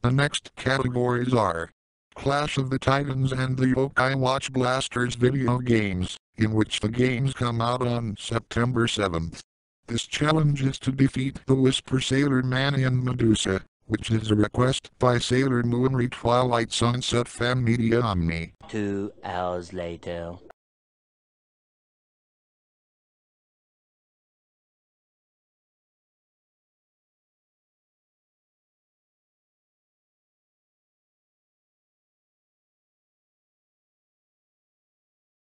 The next categories are Clash of the Titans and the Yokai Watch Blasters video games, in which the games come out on September 7th. This challenge is to defeat the Whisper Sailor Man and Medusa, which is a request by Sailor Moon Re Twilight Sunset Fan Media Omni. 2 hours later.